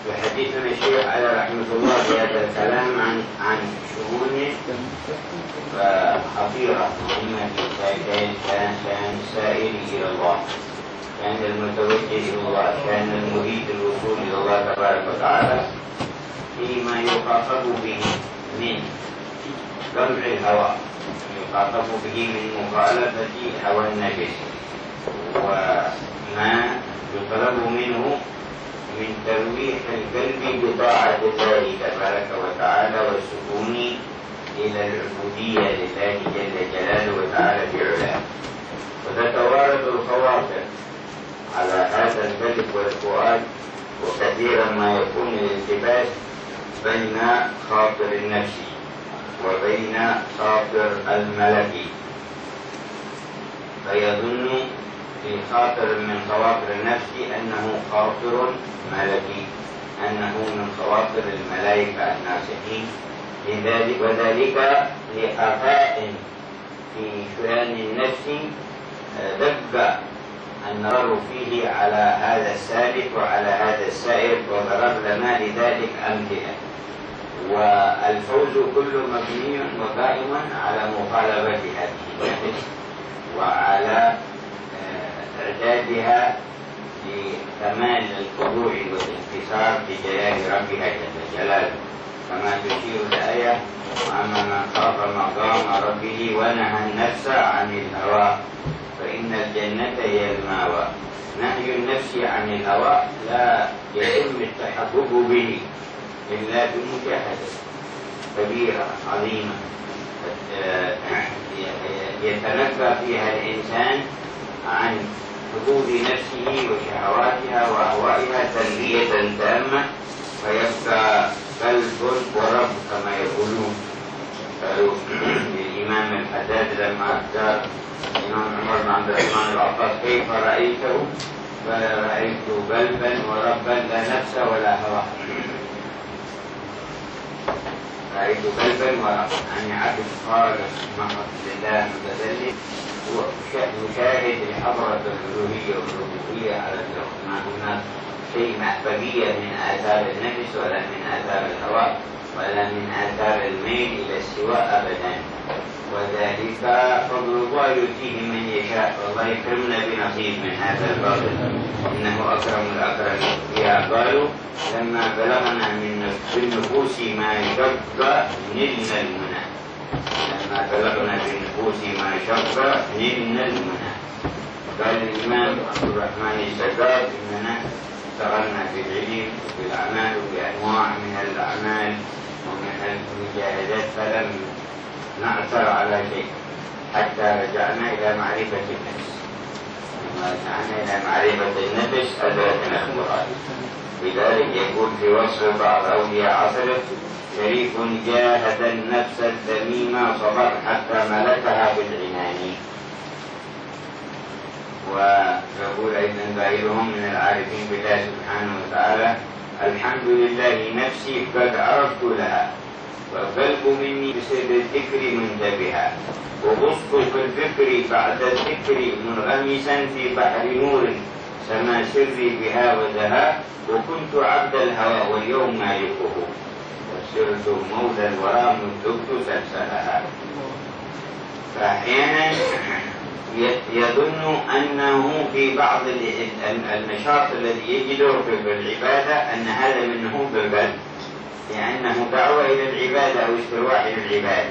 يحدثنا الشيخ على رحمة الله في هذا الكلام عن شؤون خطيرة مهمة في شأن السائر إلى الله، شأن المتوجه إلى الله، شأن المريد الوصول إلى الله تبارك وتعالى، فيما يخاطب به من جمع الهوى، يخاطب به من مخالفة هوى النفس، وما يطلب منه من ترويح القلب بطاعة الله تبارك وتعالى والسكون إلى العبودية لله جل جلاله وتعالى في علاه. وتتوارد الخواطر على هذا القلب والفؤاد، وكثيرا ما يكون الالتباس بين خاطر النفس وبين خاطر الملكي، فيظن في خاطر من خواطر النفس أنه خاطر ملكي، أنه من خواطر الملائكة الناصحين، وذلك لخفاء في شؤون النفس دق النظر فيه على هذا السالك وعلى هذا السائر، وضرب لنا لذلك أمثلة. والفوز كله مبني وقائم على مخالفة هذه النفس وعلى إعدادها لكمال الخضوع والانكسار بجلال ربها جل جلاله، كما تشير الآية: وأما من خاف مقام ربه ونهى النفس عن الهوى فإن الجنة هي المأوى. نهي النفس عن الهوى لا يتم التحقق به إلا بمجاهدة كبيرة عظيمة يتنبه فيها الإنسان عن حدود نفسه وشهواتها وأهوائها تنبية تامة، فيبقى قلب ورب كما يقولون. قالوا للإمام الحداد لما أخبر الإمام عمر بن عبد الرحمن العطاس: كيف رأيته؟ قال: رأيت قلبا وربا لا نفس ولا هوى. رأيت قلبا وربا، يعني عبد خالص محض لله متذلل، مشاهد لحضرة الألوهية والربوبية على ما هناك شيء محببية من آثار النفس ولا من آثار الهوى ولا من آثار الميل إلى السواء أبدا. وذلك فضل الله يؤتيه من يشاء، والله يكرمنا بنصيب من هذا الفضل، إنه أكرم الأكرمين. فيها قالوا: لما بلغنا في النفوس ما شق نلنا المنى. لما بلغنا في النفوس ما شق نلنا المنى. قال الإمام عبد الرحمن السقاف: إننا اشتغلنا في العلم وفي الأعمال وبأنواع من الأعمال ومن المجاهدات فلم نعثر على شيء حتى رجعنا إلى معرفة النفس. لما رجعنا إلى معرفة النفس أدركنا القرآن. لذلك يقول في وصف بعض أولياء عصره: شريف جاهد النفس الذميمة صبر حتى ملكها بالعنان. ويقول أيضا غيرهم من العارفين بالله سبحانه وتعالى: الحمد لله نفسي قد عرفت لها، والقلب مني بسر الذكر منتبها، وغصت في الفكر بعد الذكر منغمسا في بحر نور سما سري بها وزها، وكنت عبد الهوى واليوم مالكه، وسرت مولى الورى مدبت سلسلها. فأحيانا يظن أنه في بعض النشاط الذي يجده في العبادة أن هذا منه بالقلب، لأنه دعوة إلى العبادة أو استرواح إلى العبادة.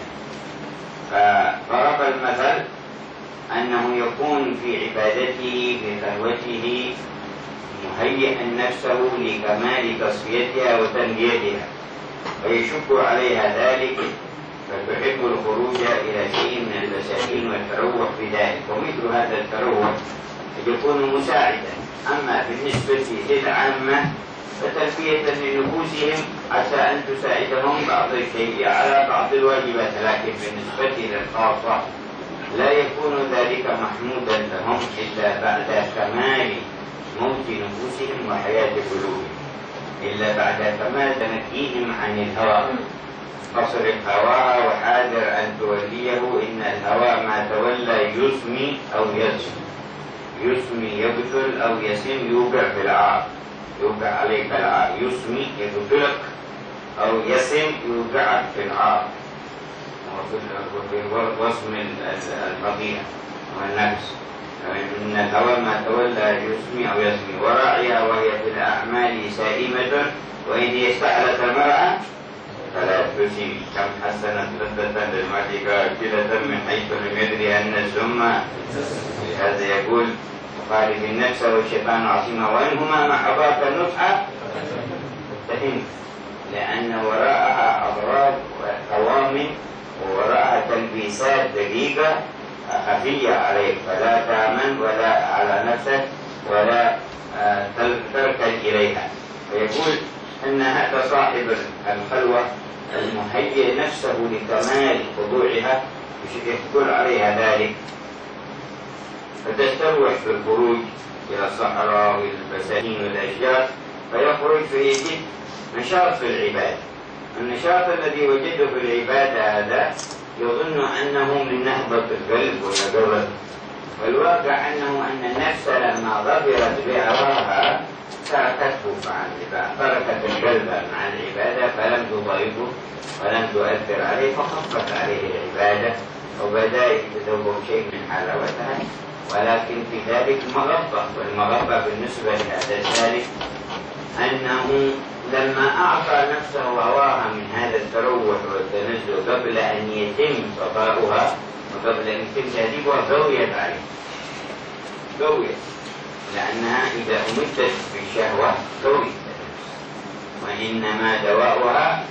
فضرب المثل أنه يكون في عبادته في خلوته مهيئا نفسه لكمال تصفيتها وتنميتها، ويشك عليها ذلك فتحب الخروج إلى شيء من المساكين والتروح في ذلك. ومثل هذا التروح يكون مساعدا، أما بالنسبة للعامة فتلبية لنفوسهم عسى أن تساعدهم بعض الشيء على بعض الواجبات، لكن بالنسبة للخاصة لا يكون ذلك محمودا لهم إلا بعد كمال موت نفوسهم وحياة قلوبهم، إلا بعد كمال تنكيهم عن الهوى. فاصرف هواها وحاذر أن توليه، إن الهوى ما تولى يسمي أو يسم، يسمي يقتل أو يسم يوقع في العار. يوقع عليك العار، يسمي يقتلك، أو يسم يوقعك في العار، وفي وصم الفضيحة والنفس. إن الهوى ما تولى يسمي أو يسمي، وراعيها وهي في الأعمال سائمة، وإن استحلت المرأة فلا تسمي. كم حسنت لذة للمرء كاكلة من حيث لم يدري أن السم. لهذا يقول خالف النفس والشيطان عصيما، وإنهما محضاك النصح فهم، لأن وراءها أضرار وقوام، ووراءها تلبيسات دقيقة خفية عليك، فلا تأمن ولا على نفسك ولا تركن إليها. فيقول أن هذا صاحب الخلوة المهيئ نفسه لكمال خضوعها يقول عليها ذلك، فتستروح في الخروج إلى الصحراء والبساتين والأشجار، فيخرج فيجد نشاط في العبادة. النشاط الذي وجده في العبادة هذا يظن أنه من نهضة القلب ونقرته، والواقع أنه أن النفس لما ظفرت بهواها تركت القلب مع العبادة، فلم تضايقه ولم تؤثر عليه، فخفت عليه العبادة وبدأ يتذوق شيء من حلاوتها، ولكن في ذلك مغبة. والمغبة بالنسبة لهذا السالك أنه لما أعطى نفسه هواها من هذا التروح والتنزل قبل أن يتم صفاؤها وقبل أن يتم تهذيبها غويت عليه، غويت، لأنها إذا أمدت بالشهوة غويت، وإنما دواؤها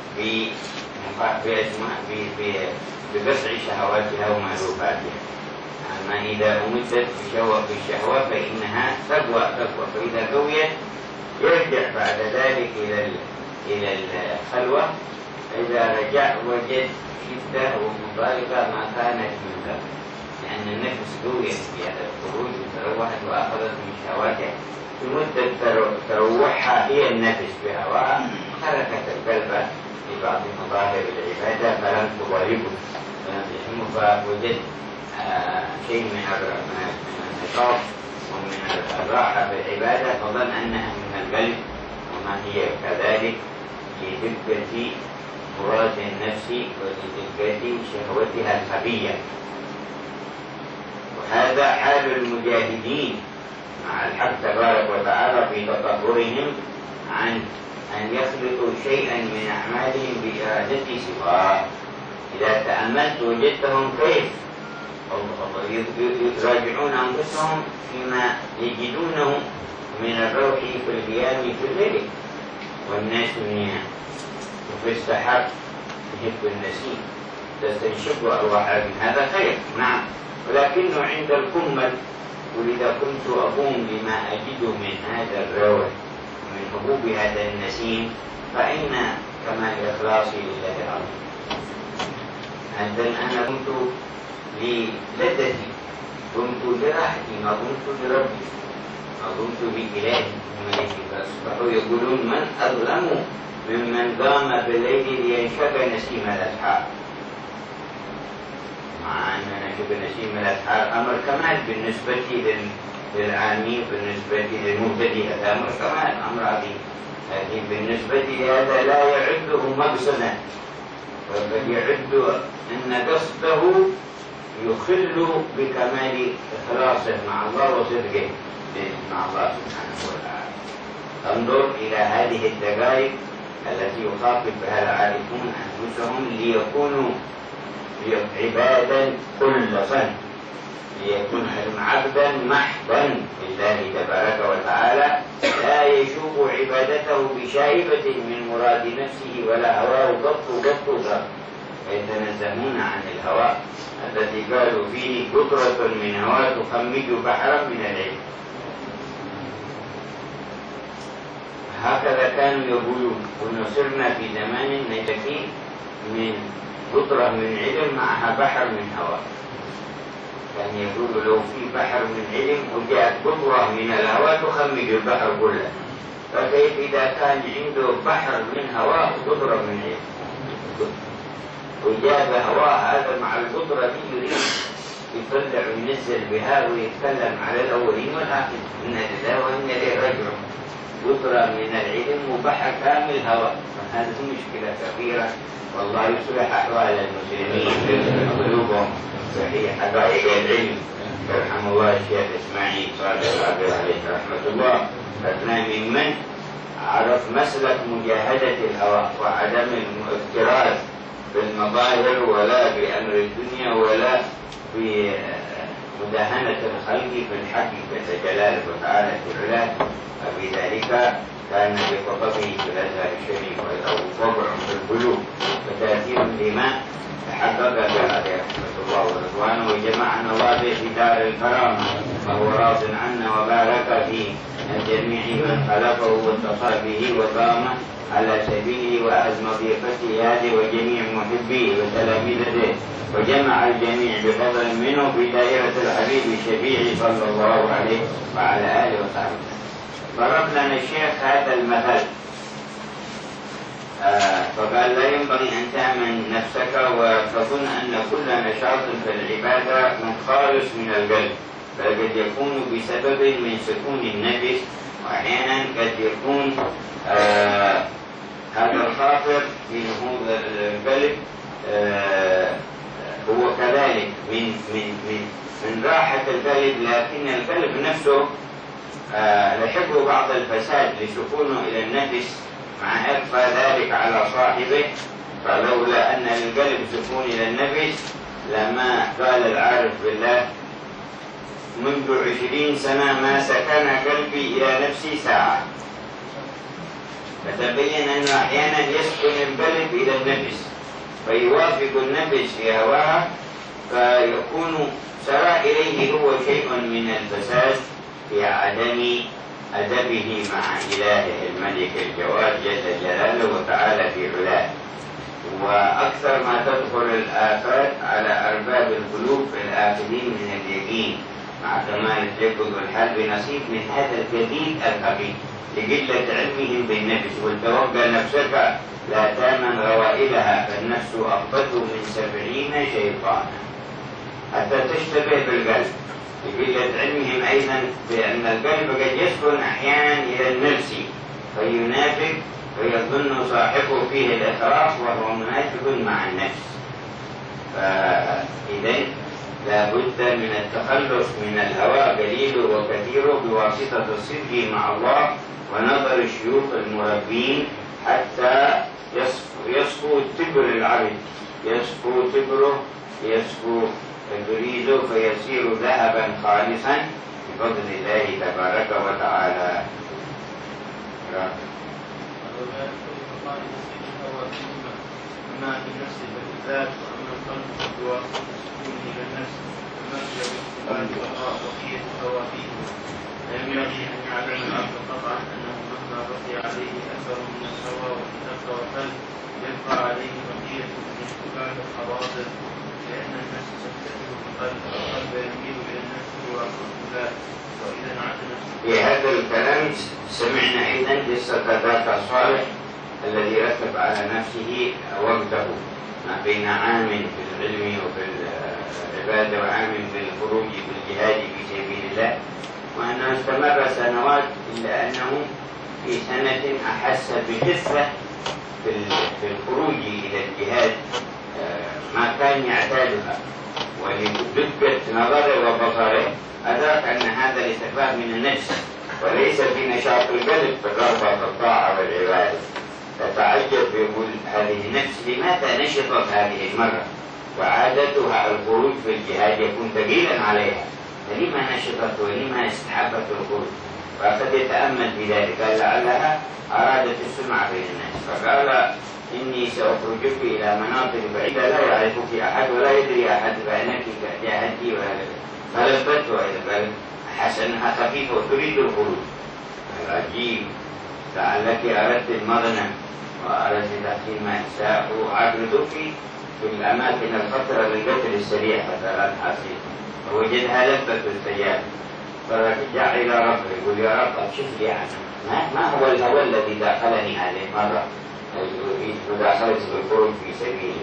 بقطع شهواتها ومألوفاتها. أما إذا أمدت بالشهوة فإنها تقوى، فإذا قويت يرجع بعد ذلك إلى الخلوة. إذا رجع وجد شدة ومبالغة ما كانت من قبل، لأن النفس قويت في هذا الخروج وتروحت وأخذت من شهواتها. في مدة تروحها هي النفس بهواها تركت القلب لبعض مظاهر العبادة فلم تضايقه، فوجد شيء من النشاط ومن الراحة في العبادة، فظن أنها من القلب، وما هي كذلك لدقة مراد النفس ولدقة شهوتها الخبية. وهذا حال المجاهدين مع الحق تبارك وتعالى في تطهرهم عن أن يخلطوا شيئا من أعمالهم بإرادة سواه. إذا تأملت وجدتهم كيف يراجعون أنفسهم فيما يجدونه من الروح في القيام في الليل والناس منها، وفي السحاب يحب النسيم تستنشق أرواحها من هذا خير، نعم، ولكنه عند الكمل. ولذا كنت أقوم بما أجد من هذا الروح ومن حبوب هذا النسيم، فأين كمال إخلاصي لله العظيم؟ أنا كنت للذتي، كنت لراحتي، ما كنت لربي، ما كنت بإلهي وملكي. فأصبحوا يقولون من أظلم ممن قام بالليل لينشب نسيم الأسحار، مع أن نشب نسيم الأسحار أمر كمال بالنسبة للعامي، بالنسبة للمبتدئ هذا أمر كمال، أمر عظيم، لكن بالنسبة لهذا لا يعده مقصدا، بل يعد أن قصده يخل بكمال إخلاصه مع الله وصدقه مع الله سبحانه وتعالى. انظر إلى هذه الدقائق التي يخاطب بها العارفون أنفسهم ليكونوا عبادا خلصا، ليكون عبدا محضا لله تبارك وتعالى، لا يشوب عبادته بشائبة من مراد نفسه ولا هواه ضبط، فيتنزهون عن الهوى الذي قالوا فيه قطرة من هوى تخمج بحرا من العلم. هكذا كانوا يقولون، ونصرنا في زمان نجفي من قطرة من علم معها بحر من هوى. كان يقول لو في بحر من علم وجاءت قطرة من الهوى تخمج البحر كله، فكيف إذا كان عنده بحر من هوى وقطرة من علم، وجاب هواه هذا مع القطرة دي يريد يطلع وينزل بها ويتكلم على الأولين والآخرين، إن لله وإنا إليه راجعون. بكرة من العلم وبحر كامل هواء، فهذه مشكلة كبيرة. والله يصلح أحوال المسلمين قلوبهم في حقائق العلم. يرحم الله الشيخ إسماعيل صالح العبير عليه رحمة الله، كان ممن عرف مسلك مجاهدة الهوى وعدم الاكتراث بالمظاهر ولا بأمر الدنيا ولا بمداهنة الخلق في الحقيقة جلاله تعالى في علاه. وبذلك كان بخطبه في الأزهر الشريف وضبع في القلوب وتأثير الدماء تحقق بهذه رحمة الله ورضوانه، وجمعنا الله به في دار الكرامة، وهو راض عنا وبارك في جميع من خلقه واتصل به وقام على سبيله وأعظم ضيفته هذه وجميع محبيه وتلاميذه، وجمع الجميع بفضل منه في دائرة الحبيب الشفيع صلى الله عليه وعلى آله وصحبه. ضرب لنا الشيخ هذا المثل، فقال لا ينبغي أن تأمن نفسك وتظن أن كل نشاط في العبادة خالص من القلب، بل قد يكون بسبب من سكون النفس، وأحيانا قد يكون هذا الخاطر في نهوض القلب هو كذلك من راحة القلب، لكن القلب نفسه لحقه بعض الفساد لسكونه إلى النفس مع إخفاء ذلك على صاحبه. فلولا أن للقلب سكون إلى النفس لما قال العارف بالله منذ 20 سنة ما سكن قلبي إلى نفسي ساعة. فتبين أنه أحيانا يسكن القلب إلى النفس فيوافق النفس في هواها، فيكون سرى إليه هو شيء من الفساد في عدم أدبه مع إلهه الملك الجواد جل جلاله وتعالى في علاه. وأكثر ما تدخل الآفات على أرباب القلوب الآخذين من اليقين مع كمال التيقظ والحال بنصيب من هذا الجديد الخبيث لقلة علمهم بالنفس. وتوقع نفسك لا تامن روائلها، فالنفس أخبث من 70 شيطانا حتى تشتبه بالقلب، لقلة علمهم أيضا بأن القلب قد يسكن أحيانا إلى النفس فينافق ويظن صاحبه فيه الإخلاص وهو منافق مع النفس. فإذا لا بد من التخلص من الهوى قليله وكثيره بواسطة الصدق مع الله ونظر الشيوخ المربين حتى يصفو تبر العبد، يصفو تبره، يصفو بريده فيصير ذهبا خالصا بفضل الله تبارك وتعالى. أما بالنفس بالذات، وأما القلب بواسطة السكون إلى النفس، أما بالاستقبال وبقية الخوافيه. فينبغي أن يعلم العبد قطعا أنه مهما بقي عليه أثر من الهوى والنفس والقلب يبقى عليه بقية من استقبال الخواطر، لأن النفس تفتتح القلب والقلب يميل إلى النفس ويعصر ذلك. وإذا انعدم في هذا الكلام سمعنا أيضا قصة ذاك الصالح الذي رتب على نفسه وقته ما بين عام في العلم وفي العبادة وعام في الخروج في الجهاد في سبيل الله، وأنه استمر سنوات إلا أنه في سنة أحس بخفة في الخروج إلى الجهاد ما كان يعتادها، ولدقة نظره وبصره أدرك أن هذا الاستخفاف من النفس وليس في نشاط القلب في الرغبة في الطاعة والعبادة. تتعجب يقول هذه النفس لماذا نشطت هذه المرة، وعادتها الخروج في الجهاد يكون ثقيلا عليها، فلما نشطت ولما استحبت الخروج؟ وقد يتأمل بذلك، قال لعلها أرادت السمعة بين الناس، فقال إني سأخرجك إلى مناطق بعيدة لا يعرفك أحد ولا يدري أحد بأنك جاهدتي فلبته إلى حسنها خفيفة وتريد الخروج. العجيب، لعلك أردت المغنم وأردت تحصيل ما سأعرضك في الأماكن الخطرة للقتل السريع حتى لا تحصيل. فوجدها لبة السيارة فرجع إلى ربه يقول يا رب أكشف لي عنه، ما هو الهوى الذي داخلني هذه المرة مداخلة الخروج في سبيله؟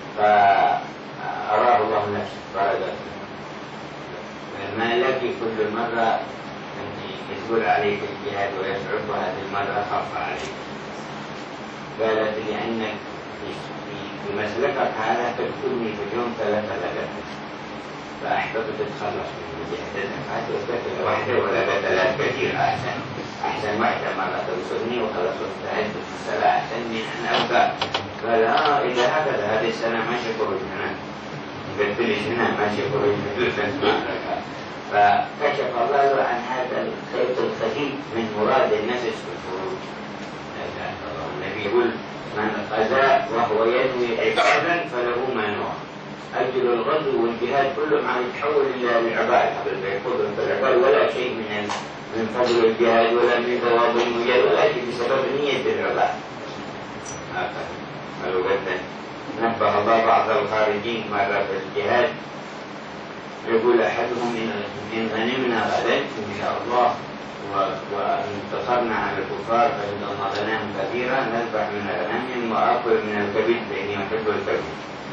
فأراه الله نفسه فرجع ما لك كل مرة أنت يسهل عليك الجهاد ويصعب هذه المرة خف عليك. قالت لأنك في مسلكك هذا تكتبني في اليوم 3 ليالي، فأحببت تتخلص من جهادك هذه وتكتب واحدة ولا 3 كثير أحسن واحدة مرة توصلني وخلاص وانتهيت في الصلاة أحسن من أن أبقى. قال إذا هكذا هذه السنة ماشي خروج هنا، قلت لي هنا ماشي خروج بدون تسمع لك. فكشف الله عن هذا الخيط الخفي من مراد النفس في الخروج. النبي يقول من غزا وهو ينوي عبادا فله ما نوى. أجل الغزو والجهاد كله ما يتحول إلى العباد قبل ما يقول العباد ولا شيء من فضل الجهاد ولا من ثواب المجاهد ولا شيء بسبب نية العباد. قالوا قد نبه الله بعض الخارجين مرة في الجهاد يقول أحدهم إن غنمنا غدا إن شاء الله وانتصرنا على الكفار فإن الله غنم كثيرا نذبح من الغنم وآكل من الكبد فإني أحب الكبد.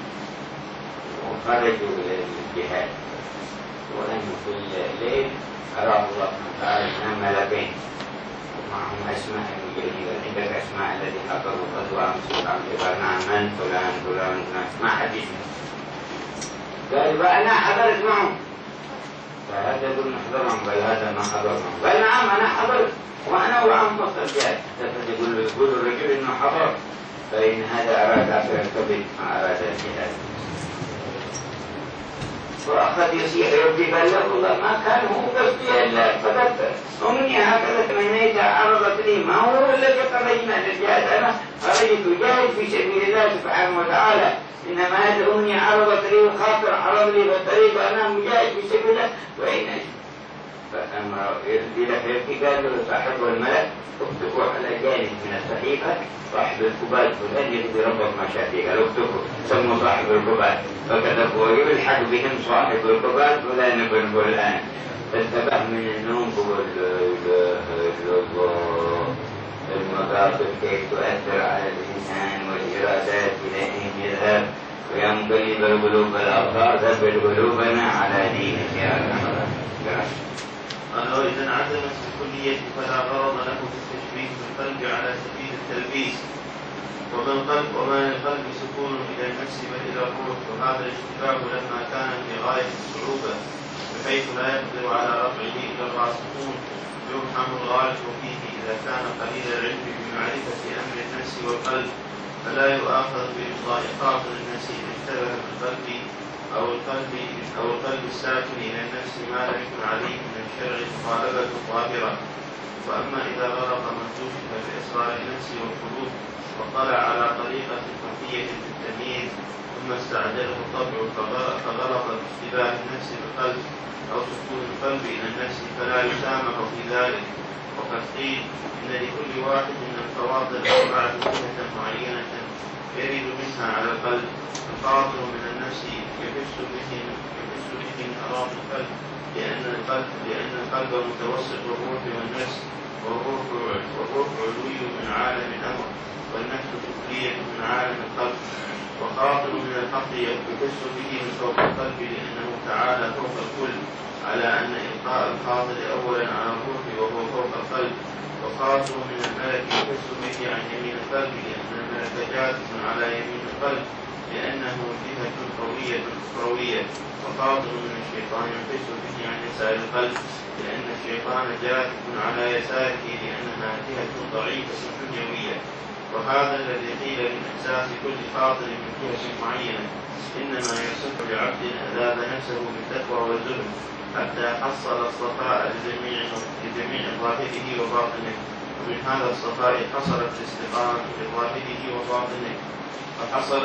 وخرجوا إلى الجهاد ولم في الليل أراه الله سبحانه وتعالى أنهم ملكين ومعهم أسماء جديدة. عندك أسماء الذي حضروا غزوة أمس قال نعم من فلان فلان ما حد يسمع. قال فأنا حضرت معهم. فهذا يقول نحضرهم بل هذا ما حضرهم. قال نعم أنا حضرت وأنا وعم وسط الجهاد. يقول الرجل إنه حضر فإن هذا أراد أكل الكبد ما أراد الجهاد. وأخذ يصيح يبكي قال له والله ما كان هو قصدي إلا فقط أمني هكذا تمنيت عرضت لي ما هو الذي خرجنا للجهاد. أنا خرجت أجاهد في سبيل الله سبحانه وتعالى إنما هذه أمني عرضت لي وخاطر عرض لي بالطريق أنا مجاهد في سبيل الله وإن فأما يبكي قال له صاحب الملك اكتبوا على جانب من الصحيفة صاحب الكبال فلان يقضي ربك ما شاء فيه. قالوا اكتبوا سموا صاحب الكبال فكتبوا يلحق بهم صاحب الكبال فلان بن فلان. فانتبه من النوم قبل المخاطر كيف تؤثر على الإنسان والإرادات إلى أين يذهب ويا مقلب القلوب والأبصار ثبت قلوبنا على دينك يا رب. قال وإذا انعدمت الكلية فلا غرض له في التشبيه بالقلب على سبيل التلبيس. وما للقلب سكون إلى النفس بل إلى الروح. وهذا الاشتباه لما كان في غاية الصعوبة بحيث لا يقدر على رفعه إلا الراسخون يرحم الغالب فيه إذا كان قليل العلم بمعرفة أمر النفس والقلب فلا يؤاخذ بإفضاء خاطر النفس إن اشتبه بالقلب أو القلب الساكن إلى النفس ما لم يكن عليه من الشرع مطالبة ظاهرة. وأما إذا غرق من توشك بإصرار النفس والقلوب وطلع على طريقة خفية في التمييز ثم استعجله الطبع فغلط باشتباه النفس بالقلب أو سكون القلب إلى النفس فلا يسامح في ذلك. وقد قيل إن لكل واحد من الفواضل 4 جهة معينة يرد منها على القلب. الخاطر من النفس يحس به من أراض القلب لأن القلب متوسط الروح والنفس والروح علوي من عالم الأمر والنفس سفلية من عالم القلب. وخاطر من الحق يحس به من فوق القلب لأنه تعالى فوق الكل على أن إلقاء الخاطر أولا على الروح وهو فوق القلب. وخاطر من الملك يحس به عن يمين القلب لأن الملك جالس على يمين القلب لأنه جهة أخروية. وخاطر من الشيطان يحس به عن يسار القلب لأن الشيطان جالس على يساره لأنها جهة ضعيفة دنيوية. وهذا الذي قيل من إحساس كل خاطر من جهة معينة إنما يصح لعبد أذاب نفسه بالتقوى والزهد حتى حصل الصفاء لجميع ظاهره وباطنه. ومن هذا الصفاء حصلت الاستقامة لظاهره وباطنه فحصل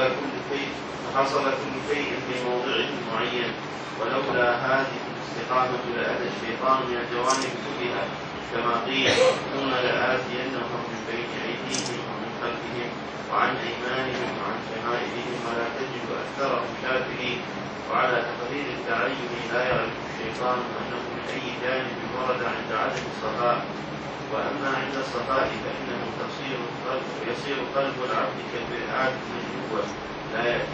كل شيء في موضعه المعين. ولولا هذه الاستقامة لأتى الشيطان من الجوانب كلها كما قيل ثم لآتينهم من بين أيديهم ومن خلفهم وعن أيمانهم وعن شمائلهم ولا تجد أكثرهم شاكرين. وعلى تقدير التعين لا يعرف الشيطان أنه من أي جانب ورد عند عدم الصفاء. وأما عند الصفاء فإنه يصير قلب العبد كالمرآة المنجوة لا يأتيه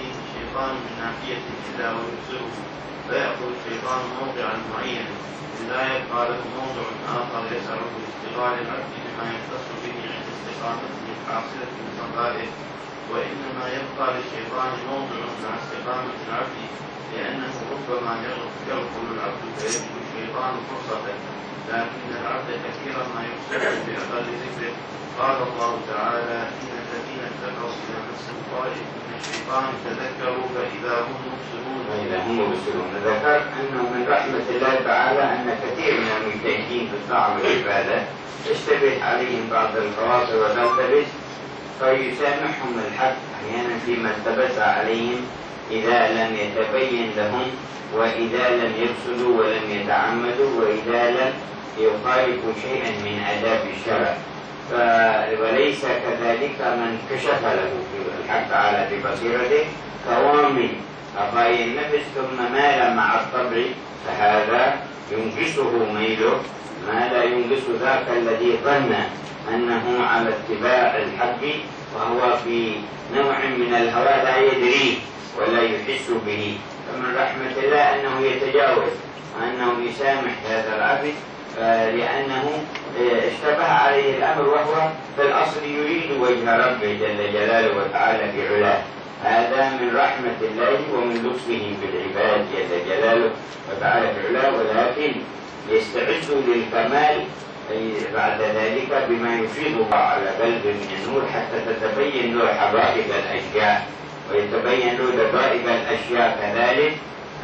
الشيطان من ناحية إلا ويبصره، فيأخذ الشيطان موضعا معينا لا يبقى له موضع آخر يسعه لاشتغال العبد بما يختص به عند استقامته الحاصلة من صغائره، وإنما يبقى للشيطان موضع مع استقامة العبد، لأنه ربما يغفل العبد فيجد الشيطان فرصة، لكن العبد كثيرا ما يقصد بأقل ذكره. قال الله تعالى: إن الذين اتقوا إذا مسهم طائف من الشيطان تذكروا فإذا هم مبصرون. ذكر أنه من رحمة الله تعالى أن كثير من المجتهدين في الطاعة والعبادة تشتبه عليهم بعض الخواطر وتلتبس، فيسامحهم الحق أحيانا فيما التبس عليهم إذا لم يتبين لهم، وإذا لم يقصدوا ولم يتعمدوا، وإذا لم يخالفوا شيئا من آداب الشرع. وليس كذلك من كشف له الحق تعالى ببصيرته كوامل أخاي النفس ثم مال مع الطبع، فهذا ينقصه ميله ما لا ينقص ذاك الذي ظن أنه على اتباع الحق وهو في نوع من الهوى لا يدريه ولا يحس به. فمن رحمة الله أنه يتجاوز وأنه يسامح هذا العبد، لأنه اشتبه عليه الأمر وهو في الأصل يريد وجه ربه جل جلاله وتعالى في علاه. هذا من رحمة الله ومن لطفه بالعباد جل جلاله وتعالى في علاه، ولكن يستعد للكمال بعد ذلك بما يفيض الله على قلبه من النور حتى تتبين له حقائق الأشياء ويتبين له دقائق الأشياء كذلك.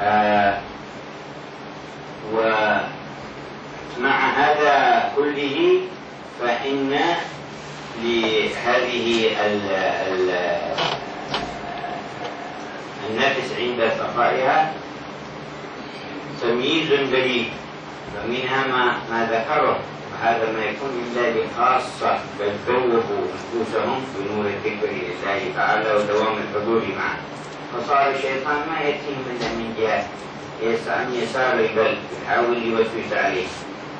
ومع هذا كله فإن لهذه النفس عند صفائها تمييز بليغ، فمنها ما ذكره، وهذا ما يكون إلا لخاصة بل ذوبوا نفوسهم بنور الذكر لله تعالى ودوام الحضور معه. فصار الشيطان ما يأتيهم إلا من جهة عن يسار القلب يحاول يوسوس عليه،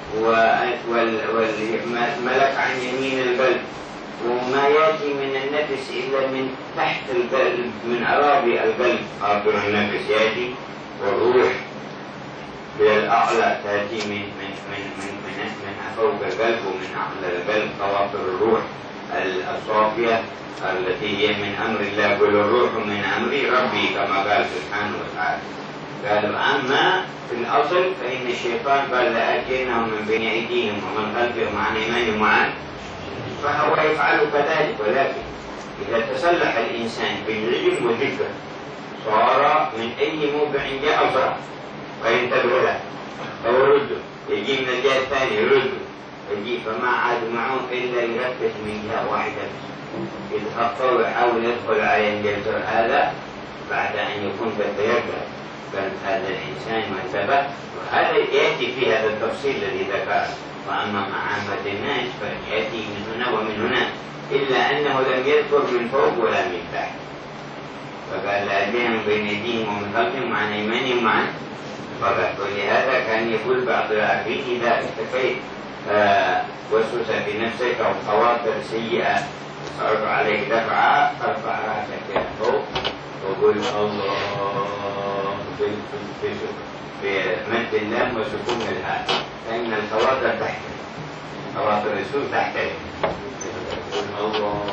والملك عن يمين القلب، وما يأتي من النفس إلا من تحت القلب من أراضي القلب. قابل النفس يأتي، والروح هي الأعلى تأتي من فوق القلب ومن أعلى القلب خواطر الروح الصافية التي هي من أمر الله. قل الروح من أمر ربي كما قال سبحانه وتعالى. قال أما في الأصل فإن الشيطان قال لآتينهم من بين أيديهم ومن خلفهم عن أيمانهم وعن، فهو يفعل كذلك. ولكن إذا تسلح الإنسان بالعلم والذكر صار من أي موضع جاء صار فينتبه له أو يرده، يجي من الجهة الثانية يرده، يجي فما عاد معه إلا يركز من جهة واحدة يتخطى ويحاول يدخل على الجسر هذا بعد أن يكون بالتيقظ. بل هذا الإنسان منتبه، وهذا يأتي في هذا التفصيل الذي ذكره. وأما مع عامة الناس فيأتي من هنا ومن هنا، إلا أنه لم يذكر من فوق ولا من تحت، فقال لآتينهم بين أيديهم ومن خلفهم وعن أيمانهم وعن فقط. ولهذا كان يقول بعض العبيد إذا اتكيت وسوس بنفسك أو خواطر سيئة تصعب عليك دفعة فارفع رأسك إلى فوق وقل الله بمد اللام وسكون الهاء، فإن الخواطر تحت خواطر السوء تحت الله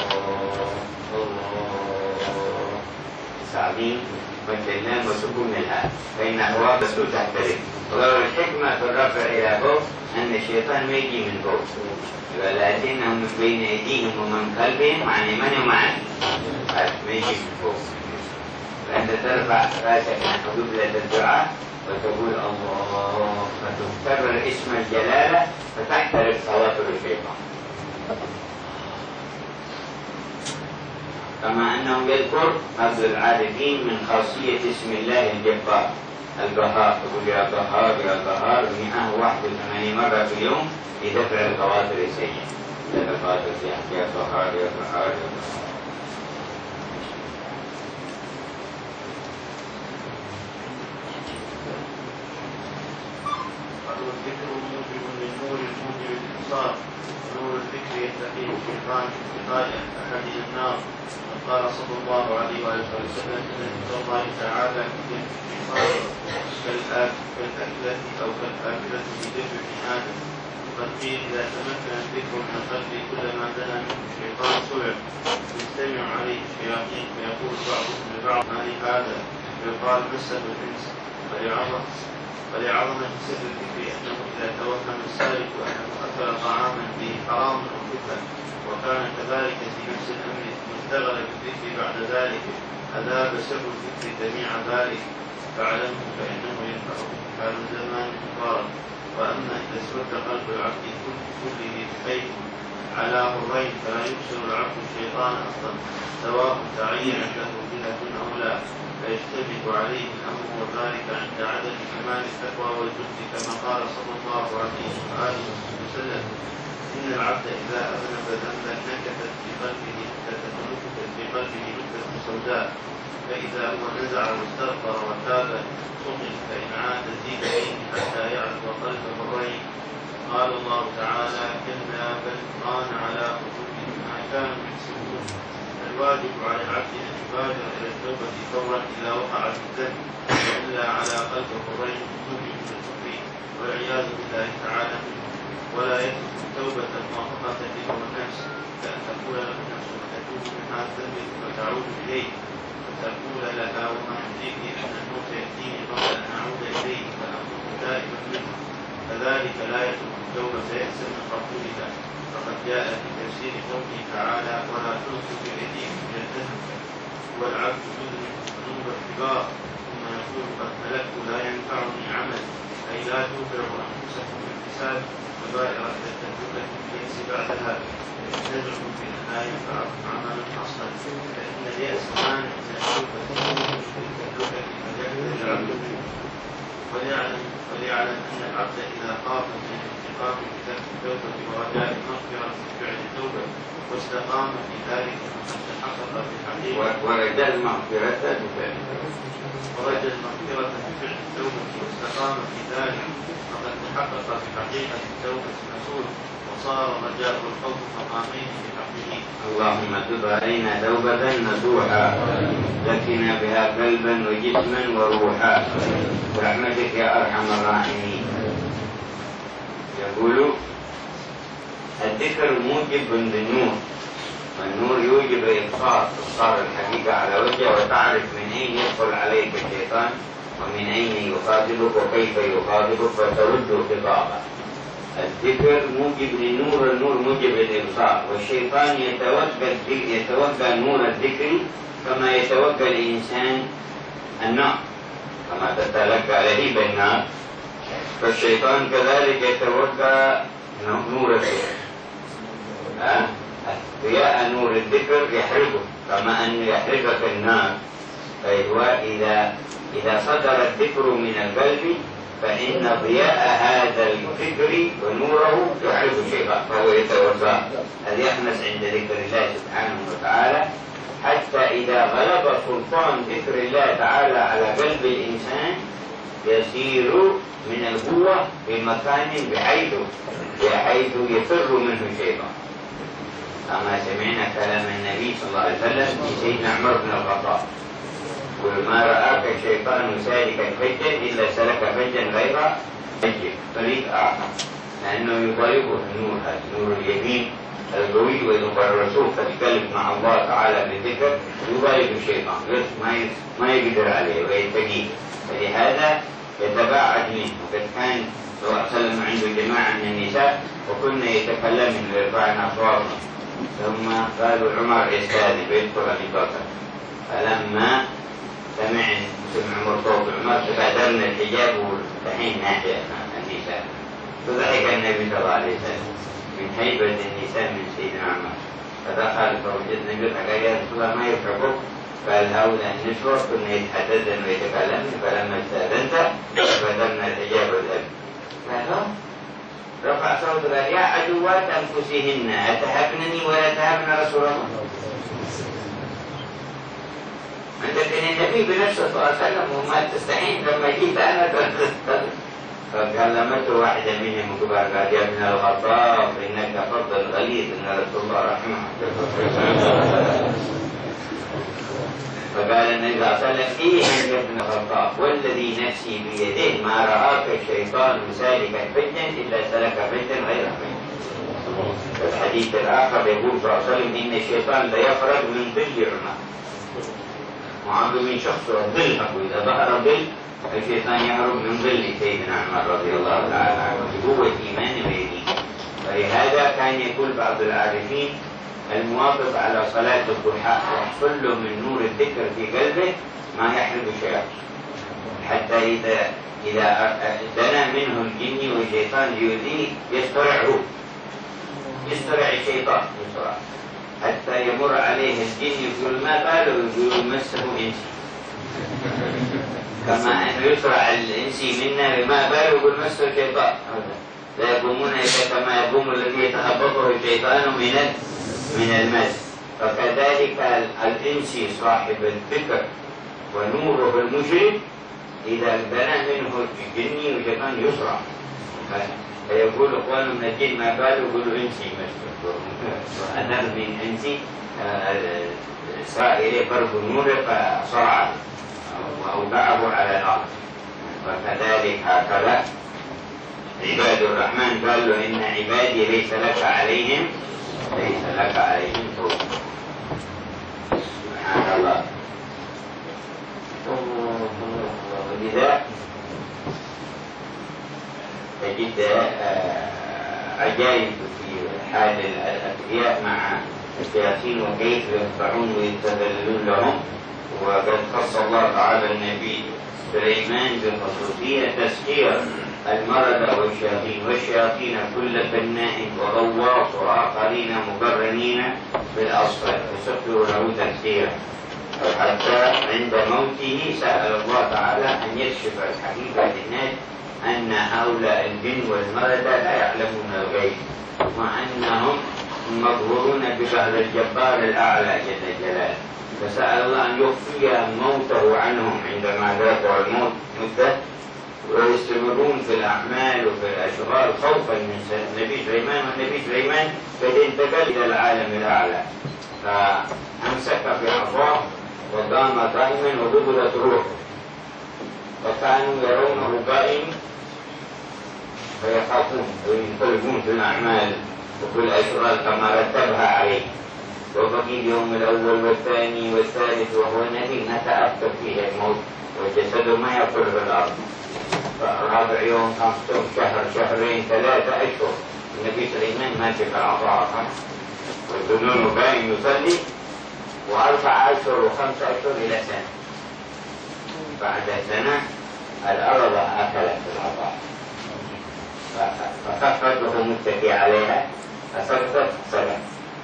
الله سعدين مد اللام وسكون الهاء، فإن خواطر السوء تحترم. ولو الحكمة في الرفع إلى فوق أن الشيطان ما يجي من فوق، ولكنهم من بين أيديهم ومن خلفهم عن يمينهم وعن ما يجي من فوق. فأنت ترفع رأسك نحو قبلة الدعاء وتقول الله، فتكرر اسم الجلالة فتحترق خواطر الشيطان. كما أنه يذكر بعض العارفين من خاصية اسم الله الجبار القهار، تقول يا قهار يا قهار 181 مرة في اليوم لدفع الخواطر السيئة. الخواطر السيئة يا قهار يا قهار يا قهار. والذكر موجب للنور الموجب الأبصار. نور الذكر يتقيه الشيطان في اتقاء أحدنا النار. قال صلى الله عليه وسلم إن الله تعالى في الشيطان كالأكلة أو كالآكلة في جبر ابن آدم. وقد قيل إذا تمكن الذكر من القلب كلما دنا منه الشيطان سرع يجتمع عليه الشياطين فيقول بعضهم لبعض ما لهذا فيقال مسه الإنس. ولعظمة سر الذكر أنه إذا توهم السارق أنه أكل طعاما به حرام أو كفر وكان كذلك في نفس الأمر اشتغل بالذكر بعد ذلك أذاب سر الذكر جميع ذلك فاعلمه فإنه ينفعه حال زمان مبارك. وأما إذا اسود قلب العبد كله بحيث على هرين فلا يبصر العبد الشيطان أصلا سواء تعينت له جهة أو لا فيشتبك عليه الأمر وذلك عند عدم كمال التقوى والجهد كما قال صلى الله عليه وآله وسلم إن العبد إذا أذنب ذنبا نكتت في قلبه نكتة سوداء فإذا هو نزع واستغفر وتاب صقل فإن عاد زيد فيه حتى يعرف قلبه الرين. قال الله تعالى كلا بل ران على قلوبهم ما كانوا يكسبون. الواجب على العبد أن يبادر إلى التوبة فورا إذا وقع في الذنب وإلا على قلبه الرين من الكفر والعياذ بالله تعالى منه. ولا يترك التوبة موافقة له النفس كأن تقول له النفس وتتوب من هذا الذنب وتعود إليه وتقول لها وما يهديك أن الموت يأتيني قبل أن أعود إليه فأمره دائما منه كذلك لا يترك التوبة يأسا من قبولها. فقد جاء في تفسير قوله تعالى ولا تلقوا بأيديكم إلى التهلكة والعبد يذنب ذنوب الكبار ثم يقول قد هلكت لا ينفعني عمل أي لا توقعوا أنفسكم بالحساب كبائر التهلكة باليأس بعدها تدعو بأن لا ينفعكم عمل أصلا فإن اليأس مانع من التوبة بالتهلكة فليحذر العبد منه وليعلم أن العبد إذا خاف من الانتقام بترك التوبة ورجاء المغفرة بفعل التوبة واستقام في ذلك فقد تحقق بالحقيقة ورجاء المغفرة بفعل التوبة واستقام في ذلك فقد تحقق بحقيقة التوبة نصوص وصار رجاء الخوف مقامين بحقه. اللهم تب علينا توبة نصوحا لكنا بها قلبا وجسما وروحا برحمتك يا أرحم الراحمين. يقول الذكر موجب للنور والنور يوجب إبصار الحقيقة على وجهه وتعرف من أين يدخل عليك الشيطان ومن أين يخاطبك وكيف يخاطبك فترد خطابه. الذكر موجب للنور والنور موجب للإبصار والشيطان يتوقع نور الذكر كما يتوقع الإنسان النار كما تتلقى لهيب النار فالشيطان كذلك يتوقع نور الذكر. ضياء نور الذكر يحرقه كما أنه يحرقك النار. فهو إذا صدر الذكر من القلب فإن ضياء هذا الذكر ونوره يحرق الشيطان فهو يتوفى. هذا يحمس عند ذكر الله سبحانه وتعالى حتى إذا غلب سلطان ذكر الله تعالى على قلب الإنسان يسير من القوة بمكان بحيث يفر منه الشيطان. كما سمعنا كلام النبي صلى الله عليه وسلم في سيدنا عمر بن الخطاب وما رآك الشيطان سالكا فجا إلا سلك فجا غير فجه طريق آخر لأنه يضايقه النور هذا نور اليقين القوي. وإذا الرسول تتكلم مع الله تعالى بالذكر يضايق الشيطان ما يقدر عليه ويتقيه فلهذا يتباعد منه. وقد كان صلى الله عليه وسلم عنده جماعة من النساء وكنا يتكلمن ويرفعن أصواتهم ثم قالوا عمر يستاذن ويدخل أبي بكر فلما سمع عمر صوت عمر تبادرنا الحجاب والحين ناحية النساء فضحك النبي صلى الله عليه وسلم من هيبة النساء من سيدنا عمر فدخل فوجدنا قال يا رسول الله ما يفرقك قال هؤلاء النسوة كنا يتحدثن ويتكلمن فلما استاذنت تبادرنا الحجاب والأب قال رفع صوته قال يا عدوات أنفسهن أتهبنني ولا تهبن رسول الله. لكن النبي بنفسه صلى الله عليه وسلم وما تستحين لما جيت أنا فكلمته واحدة منهم كبار قال يا ابن الخطاب إنك فضل غليظ إن رسول الله رحمه. فقال النبي صلى الله عليه وسلم إيه يا ابن الخطاب والذي نفسي بيده ما رآك الشيطان سالكا فجا إلا سلك فجا غير فج. الحديث الآخر يقول صلى الله عليه وسلم إن الشيطان ليخرج من ظل عمر، وعنده من شخص ظل، وإذا ظهر ظل الشيطان يهرب من ظل سيدنا عمر رضي الله تعالى عنه بقوة إيمان ويقين. ولهذا كان يقول بعض العارفين المواظب على صلاة الضحى يحصل له من نور الذكر في قلبه ما يحرم الشياطين، حتى إذا دنا منه الجن والشيطان ليؤذيه يسترعه، يسترع الشيطان يسرع حتى يمر عليه الجن يقول ما باله، يقول مسه إنسي، كما أنه يسرع الإنسي منا ما باله يقول مسه الشيطان. لا يقومون كما يقوم الذي يتخبطه الشيطان من المس. فكذلك الإنسي صاحب الذكر ونوره المشرك إذا دنا منه الجن والشيطان يسرع، فيقول اخوانه من الجن ما باله يقولوا انسي مسه، وأدر من انسي سرع إليه برق النور فصرعه وأوقعه على الأرض. وكذلك هكذا عباد الرحمن قال له إن عبادي ليس لك عليهم سلطان. سبحان الله. ولذا تجد عجائب في حال الأتقياء مع الشياطين وكيف يخضعون ويتذللون لهم. وقد خص الله تعالى النبي سليمان بالخصوصية تسخير المرضى والشياطين كل بناء وغواص وآخرين مقرنين بالأصفاد وسخروا له تسخيرا، حتى عند موته سأل الله تعالى أن يكشف الحقيقة للناس أن هؤلاء الجن والمرضى لا يعلمون الغيب، وأنهم مغرورون ببهر الجبار الأعلى جل جلاله. فسأل الله أن يخفي موته عنهم عندما ذاقوا الموت مدة، ويستمرون في الأعمال وفي الأشغال خوفا من النبي سليمان. والنبي سليمان قد انتقل إلى العالم الأعلى فأمسك في عصاه وقام قائما وقبضت روحه، وكانوا يرونه قائم فيخافون وينقلبون في الأعمال وفي الأشغال كما رتبها عليه. وبقي اليوم الأول والثاني والثالث وهو نبي ما تأثر فيه الموت وجسده ما يقر في الأرض. فرابع يوم 5 شهر شهرين 3 أشهر النبي سليمان ماشي في العصا والجنون قائم يصلي، و4 أشهر و5 أشهر إلى سنة. بعد سنة الأرض أكلت العصا فخفته متكي عليها فسقطت سقط.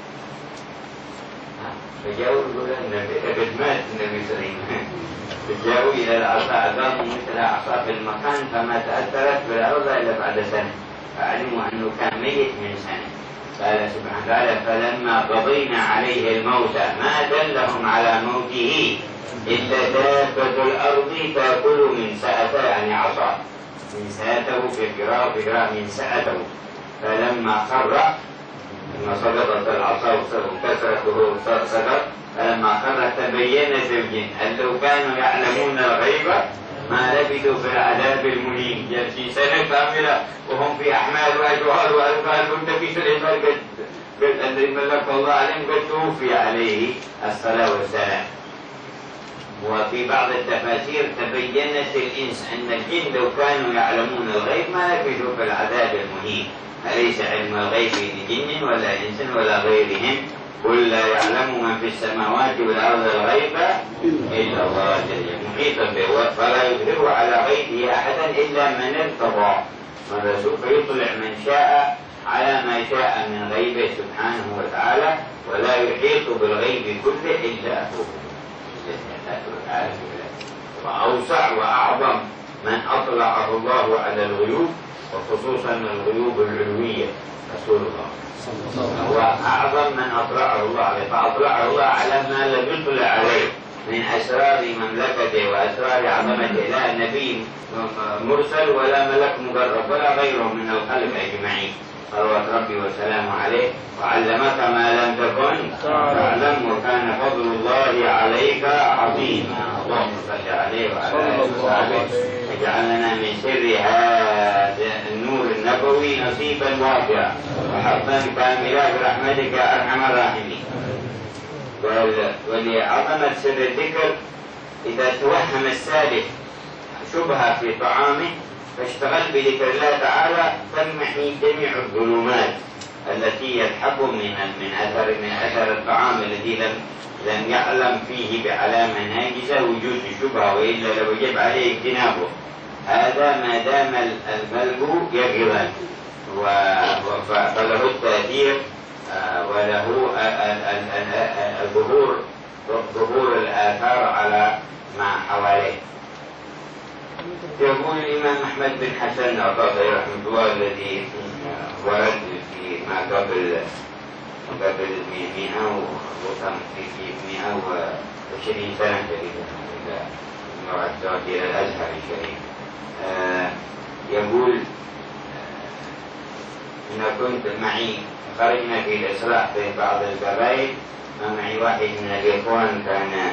فجاءوا يقولون النبي قد مات النبي سليمان، فجاءوا إلى العصا أقاموا مثل عصا في المكان فما تأثرت بالأرض إلا بعد سنة، فعلموا أنه كان ميت من سنة. قال سبحانه وتعالى فلما قضينا عليه الموت ما دلهم على موته إلا دابة الأرض تأكل من سأته، يعني عصا من سأته في قراءة من سأته. فلما خر لما سقطت العصا وانكسرت وهو سقط، فلما خر تبينت الجن أن لو كانوا يعلمون الغيب ما لبثوا في العذاب المهين. يأتي سنة كاملة وهم في أحمال وأجوال وألقاب والنبي سليمان قد الذي ملك الله عليهم قد توفي عليه الصلاة والسلام. وفي بعض التفاسير تبينت الإنس أن الجن لو كانوا يعلمون الغيب ما لبثوا في العذاب المهين. أليس علم الغيب لجن ولا إنس ولا غيرهم؟ قل لا يعلم من في السماوات والأرض الغيب إلا الله جل محيطا به، فلا يظهر على غيبه أحدا إلا من ارتضى. والرسول فيطلع من شاء على ما شاء من غيبه سبحانه وتعالى، ولا يحيط بالغيب كله إلا هو. وأوسع وأعظم من أطلعه الله على الغيوب، وخصوصا الغيوب العلوية رسول الله، هو أعظم من أطلعه الله عليه، فأطلعه الله على ما لم يطلع عليه من أسرار مملكته وأسرار عظمته، لا نبي مرسل ولا ملك مقرب ولا غيره من الخلق أجمعين صلوات ربي وسلامه عليه. وعلمك ما لم تكن تعلم وكان فضل الله عليك عظيما. اللهم صل عليه وعلى آله وصحبه. اجعلنا من سر هذا النور النبوي نصيبا وافيا وحظا كاملا برحمتك يا أرحم الراحمين. ولعظمة سر الذكر إذا توهم السالك شبهة في طعامه فاشتغل بذكر الله تعالى تمحي جميع الظلمات التي يلحق من أثر الطعام الذي لم يعلم فيه بعلامة ناجزة وجود الشبهة، وإلا لوجب عليه اجتنابه. هذا ما دام القلب يقظا فله التأثير وله ظهور الآثار على ما حواليه. يقول الإمام أحمد بن حسن العطاطي رحمه الله الذي ورد في ما قبل 120 سنة تقريبا إذا رجعت إلى الأزهر الشريف، يقول إن كنت معي خرجنا في الإصلاح في بعض القبائل، معي واحد من الإخوان كان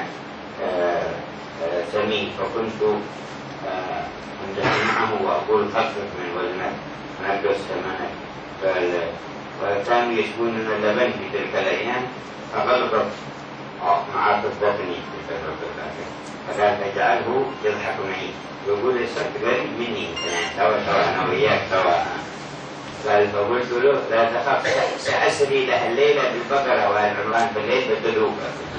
سمين، فكنت معه وأقول خفف من وزنك نقص ثمنك، وكانوا يشكون اللبن في تلك الأيام فغلقت معاه في بطني فقال تجعله يضحك معي، يقول السبت قريب مني سواء أنا وياك سواء. قال فقلت له لا تخاف سأسري له الليلة بالبقرة والعمران في الليل بالدلوب.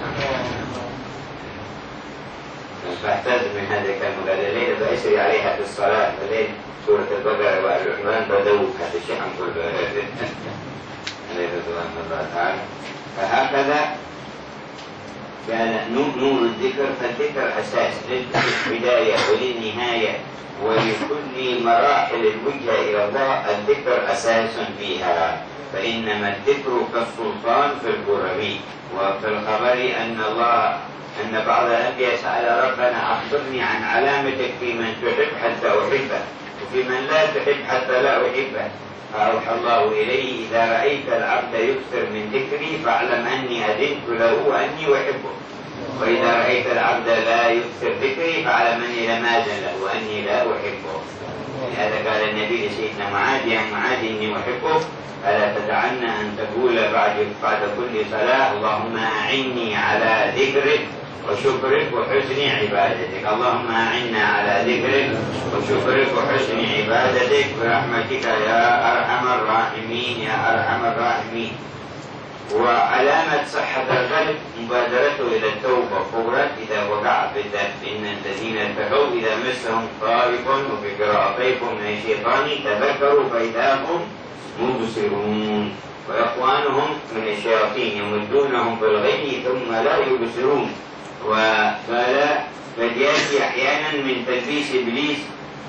فاحتاج من هذا الكلام، قال الليلة بأسري عليها في الصلاة بالليل سورة البقرة والعمران بدوب. هذا الشيء نقول عليه رضوان الله تعالى. فهكذا كان نور الذكر، فالذكر أساس للبداية وللنهاية ولكل مراحل الوجهة إلى الله. الذكر أساس فيها، فإنما الذكر كالسلطان في الكروي. وفي الخبر أن بعض الأنبياء سأل ربنا أخبرني عن علامتك في من تحب حتى أحبه وفي من لا تحب حتى لا أحبه، فأوحى الله إليه إذا رأيت العبد يكثر من ذكري فاعلم أني أذنت له وأني أحبه، وإذا رأيت العبد لا يكثر ذكري فاعلم أني لم أذن له وأني لا أحبه. لهذا قال النبي لسيدنا معاذ يا معاذ إني أحبه ألا تدعن أن تقول بعد كل صلاة اللهم أعني على ذكرك وشكرك وحسن عبادتك. اللهم أعنا على ذكرك وشكرك وحسن عبادتك برحمتك يا أرحم الراحمين يا أرحم الراحمين. وعلامة صحة القلب مبادرته إلى التوبة فورا إذا وقع في الذنب. إن الذين اتقوا إذا مسهم طائف وفي قراءتكم من الشيطان تذكروا فإذا هم مبصرون، وإخوانهم من الشياطين يمدونهم في الغي ثم لا يبصرون. وقال قد يأتي أحيانا من تلبيس إبليس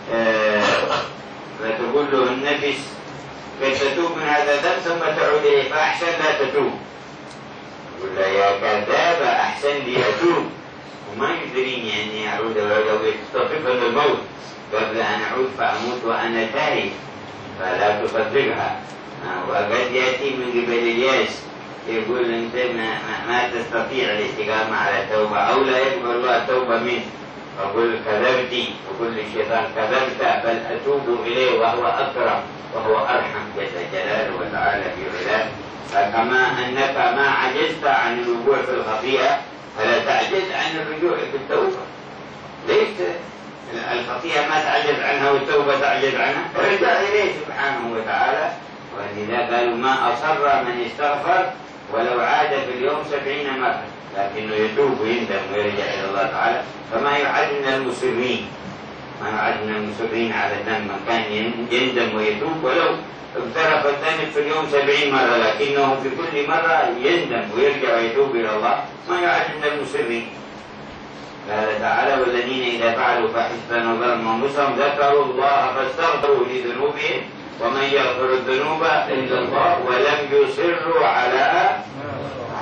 فتقول له النفس قد تتوب من هذا الذنب ثم تعود إليه فأحسن لا تتوب. يقول له يا كذاب أحسن لي أتوب وما يدريني أني أعود ولو يستطيق الموت قبل أن أعود فأموت وأنا تائب، فلا تصدقها. وقد يأتي من قبل الياس يقول أنت ما تستطيع الاستقامة على التوبة أو لا يقبل الله التوبة منه، فقل كذبت وكل الشيطان كذبت بل أتوب إليه وهو أكرم وهو أرحم جل جلاله وتعالى في علاه. فكما أنك ما عجزت عن الوقوع في الخطيئة فلا تعجز عن الرجوع في التوبة. ليش الخطيئة ما تعجز عنها والتوبة تعجز عنها؟ ارجع إليه سبحانه وتعالى. ولذا قالوا ما أصر من استغفر ولو عاد في اليوم 70 مرة، لكنه يتوب ويندم ويرجع إلى الله تعالى. فما يعد من المصرين، ما يعد من المصرين على الذنب من كان يندم ويتوب ولو اقترف الذنب في اليوم 70 مرة لكنه في كل مرة يندم ويرجع ويتوب إلى الله، ما يعد من المصرين. قال تعالى والذين إذا فعلوا فاحشة وظلموا أنفسهم ذكروا الله فاستغفروا لذنوبهم ومن يغفر الذنوب إلا الله ولم يصروا على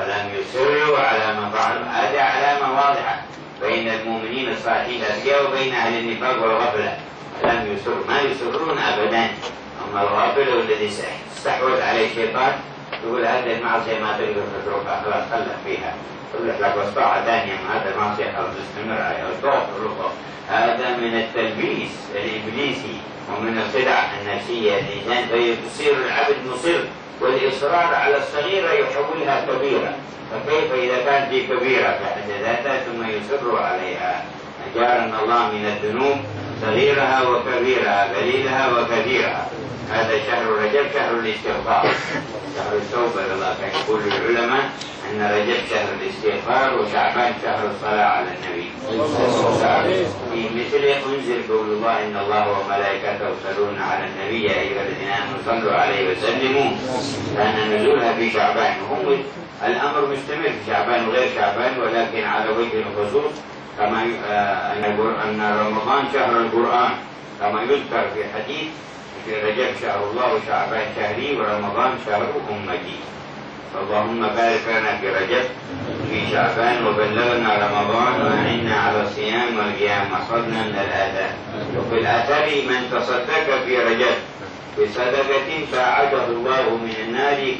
ولم يصروا على ما فعلوا. هذه علامة واضحة بين المؤمنين الصالحين الأتقياء وبين أهل النفاق والغفلة. لم يصروا، ما يصرون أبدا. أما الغافل والذي استحوذ عليه الشيطان يقول هذه المعصية ما تقدر تتركها، خلاص خلك فيها، يقول لك وسطاعة ثانية هذا المعصية خلاص تستمر عليها وتغفر. هذا من التلبيس الإبليسي ومن الخدع النفسية الإنسان، فيصير العبد مصر والإصرار على الصغيرة يحولها كبيرة، فكيف إذا كان في كبيرة في حد ذاتها ثم يصر عليها؟ أجارنا الله من الذنوب صغيرها وكبيرها، قليلها وكثيرها. هذا شهر رجب شهر الاستغفار، شهر التوبة. الله كان يقول العلماء أن رجب شهر الاستغفار وشعبان شهر الصلاة على النبي. في مثله أنزل قول الله إن الله وملائكته يصلون على النبي يا أيها الذين آمنوا صلوا عليه وسلموا. كان نزولها في شعبان، وهو الأمر مستمر في شعبان وغير شعبان، ولكن على وجه الخصوص كما أن رمضان شهر القرآن كما يذكر في حديث في رجب شهر الله وشعبان شهري ورمضان شهر أمتي. اللهم بارك لنا في رجب في شعبان وبلغنا رمضان وأعنا على الصيام والقيام وحفظنا من الآثام. وفي الآثار من تصدق في رجب بصدقة فأعاده الله من النار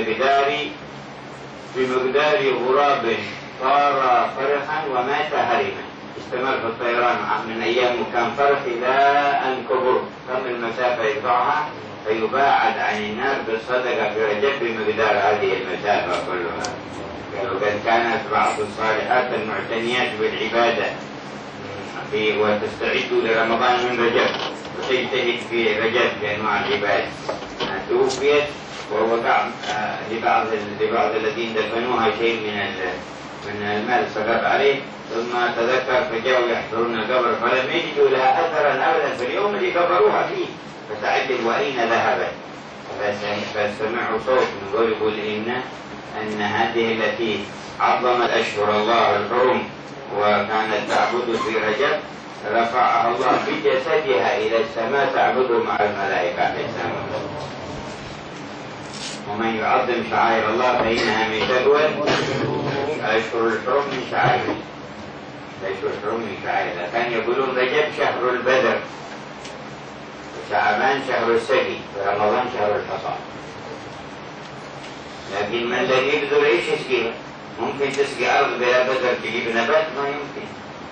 بمقدار غراب صار فرحا ومات هرما. استمر في الطيران من أيام كان فرح إلى أن كبر، كم المسافة يقطعها فيباعد عن النار بالصدقة في رجب بمقدار هذه المسافة كلها. وقد كانت بعض الصالحات المعتنيات بالعبادة وتستعد لرمضان من رجب وتجتهد في رجب بأنواع العبادة. توفيت ووقع لبعض الذين دفنوها شيء من المال صدق عليه، ثم تذكر فجاءوا يحفرون القبر فلم يجدوا لها أثرا أبدا في اليوم اللي قبروها فيه، فتعجب وأين ذهبت؟ فسمعوا صوت من قول يقول أن هذه التي عظمت أشهر الله الحرم وكانت تعبد في رجب رفعها الله بجسدها إلى السماء تعبد مع الملائكة عليه السلام. ومن يعظم شعائر الله فإنها من تقوى أشهر الحرم من شعائر. أشهر الحرم من شعائر. كان يقولون رجب شهر البدر وشعبان شهر السقي ورمضان شهر الحصاد. لكن من لم يبذر ايش يسقيها؟ ممكن تسقي أرض بلا بذر تجيب نبات؟ ما يمكن.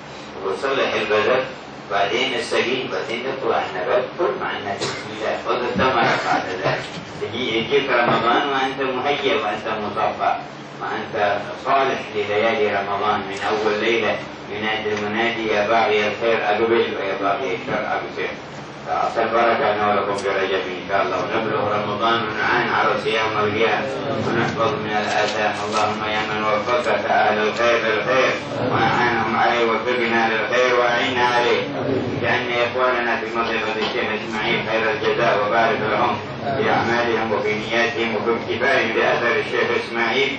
وصلح البذر بعدين السقي بعدين يطلع النبات كل مع الناس. بسم الله خذ الثمرة بعد ذلك. يجيك رمضان وأنت مهيئ وأنت مصفى وأنت صالح لليالي رمضان. من أول ليلة ينادي المنادي يا باغي الخير أقبل ويا باغي الشر أقصر. فأصل بركة لنا ولكم في رجب إن شاء الله، ونبلغ رمضان ونعان على صيام والقيام ونحفظ من الآثام. اللهم يا من وفقك أهل الخير للخير وأعانهم عليه وفقنا للخير وأعنا عليه. اجعلنا إخواننا في مصيبة الشيخ إسماعيل خير الجزاء وبارك لهم في أعمالهم وفي نياتهم وفي اكتفائهم بأثر الشيخ إسماعيل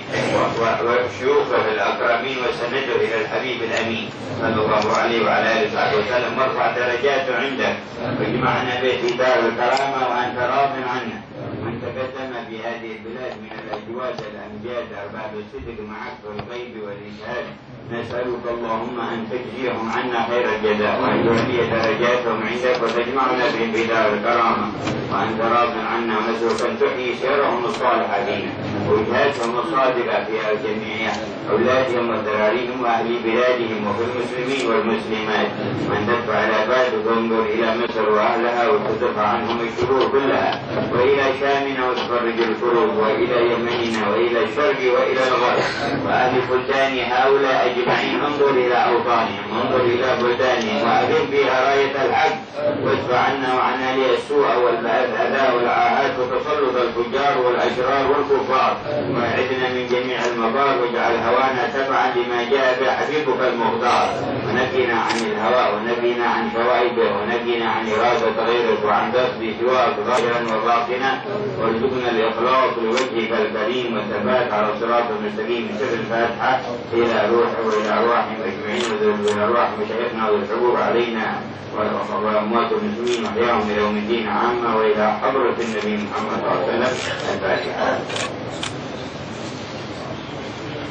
وشيوخه الأكرمين وسنده إلى الحبيب الأمين صلى الله عليه وعلى آله وصحبه وسلم، وارفع درجاته عندك واجمعنا به في دار الكرامة وأنت راض عنا. ومن تقدم بهذه البلاد من الأجواد الأمجاد أرباب الصدق معك والغيب والإشهاد نسألك اللهم أن تجزيهم عنا خير الجزاء وأن تعلي درجاتهم عندك وتجمعنا بهم في دار الكرامة وأنت راض عنا، ونسألك أن تحيي سيرهم الصالحة فينا ووجهاتهم الصادقة في جميع أولادهم وذراريهم وأهل بلادهم وفي المسلمين والمسلمات، وأن تدفع العباد وتنظر إلى مصر وأهلها وتدفع عنهم الشرور كلها، وإلى شامنا وتفرج الكروب، وإلى يمننا وإلى الشرق وإلى الغرب وأهل بلدان هؤلاء أجمعين. انظر إلى أوطانهم وانظر إلى بلدانهم وأذن فيها راية الحق، وادفع عنا وعن أهل السوء والأذى والعاهات وتسلط الفجار والأشرار والكفار، وأعدنا من جميع المضار، واجعل هوانا تبعا لما جاء به حبيبك المختار، ونجينا عن الهوى ونجينا عن شوائبه ونجينا عن إرادة غيرك وعن قصد سواك ظاهرا وباطنا، وارزقنا الإخلاص لوجهك الكريم والثبات على الصراط المستقيم. سر الفاتحة إلى روح وإلى أرواحهم أجمعين وإلى أرواح مشايخنا والحبور علينا وأموات المسلمين وأحياهم إلى يوم الدين عامة، وإلى حضرة النبي محمد صلى الله عليه وسلم. الفاتحة.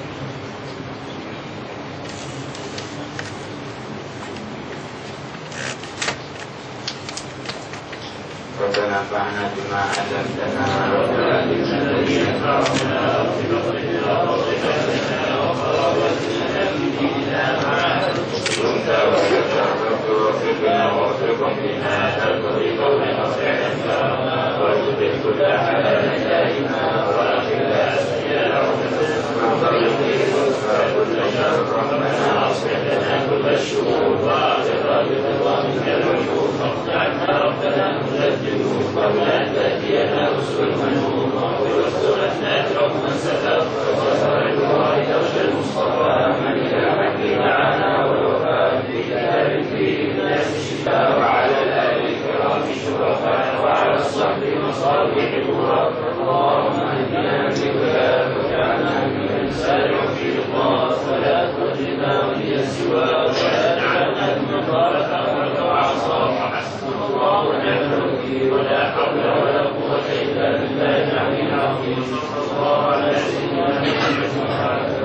وانفعنا بما علمتنا ولا تجعل الذي ينفعنا وتقبلنا وتقبلنا وقربتنا من ديننا معك كنت وتشرفت وفقنا وفقا بنا تقضي قولنا وفعلنا وتبت كل حلال دائما واخر اسئله كل شر ربنا اصلح لنا كل الشرور واعتقاد الرضا منك الوجود واخدعنا ربنا من الذنوب ولا تاتينا رسل منهم واغفرنا حكما ستر وغفر الله توجه المصطفى من الى حق دعانا والوفاء بكتاب فيه الناس الشفاء وعلى الاله الكرام الشرفاء وعلى الصحب مصالح الغراب اللهم اهدنا بالهدى واجعلنا ممن سارع في رضاك ولا تخرجنا ولي سواك ولا تجعلنا ممن بارك امرك وعصاك حسبنا الله ونعم الوكيل ولا حول ولا قوه الا بالله العلي العظيم صلى الله على سيدنا محمد وعلى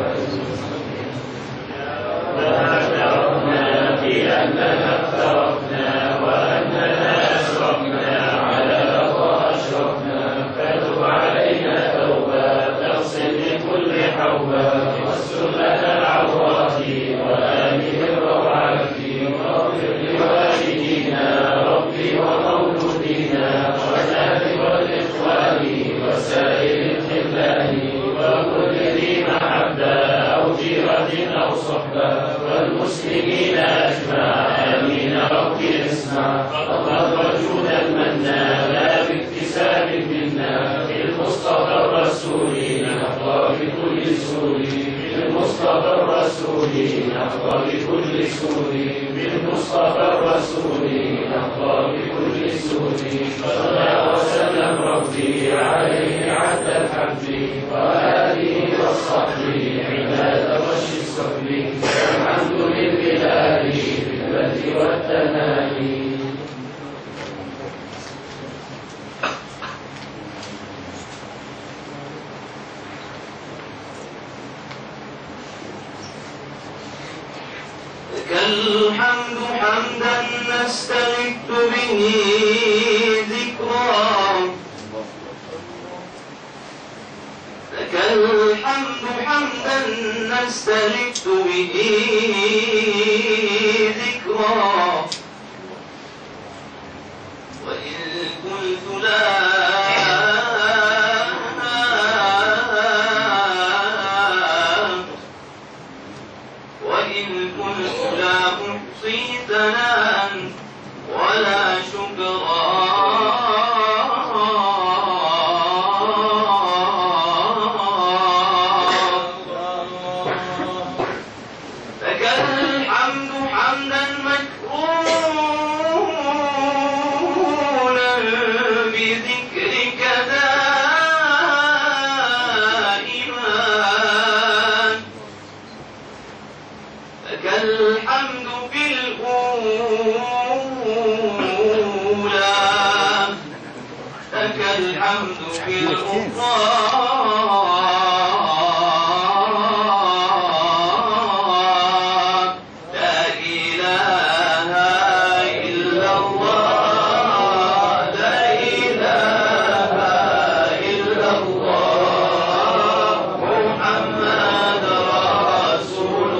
اعترفنا في اننا افترقنا واننا اشركنا على الله اشركنا فتب علينا توبه تغسل من كل حوبه واستر لنا العورات وامن الروعات واغفر لوالدينا ربي ومولودينا والأهل والإخوان وسائر الخلان وكل ذي محبة أو جيرة أو صحبة والمسلمين أجمع آمين ربي اسمع الله وجودا منا لا باكتساب منا بالمصطفى الرسول نحظى بكل سور بالمصطفى الرسول نحظى بكل سور بالمصطفى الرسول نحظى بكل سور صلى وسلم ربي عليه عد الحمد وآله وصحبه عباد وش الصحب الحمد لله بالبدء والتنادي. الحمد حمدا نستمد به ذكرا لك الحمد حمدا نستمد به ذكرا وإن قلت لا ثناء ولا شكرا لك الحمد حمدا مكرونا بذكرك دائما لك الحمد في الأولى لك الحمد في الأخرى لا إله إلا الله لا إله إلا الله محمد رسول